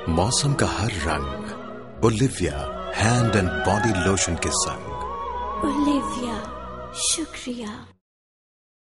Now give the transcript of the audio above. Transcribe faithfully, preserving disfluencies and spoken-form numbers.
मौसम का हर रंग Olivia hand and body lotion के संग। ओलिविया, शुक्रिया।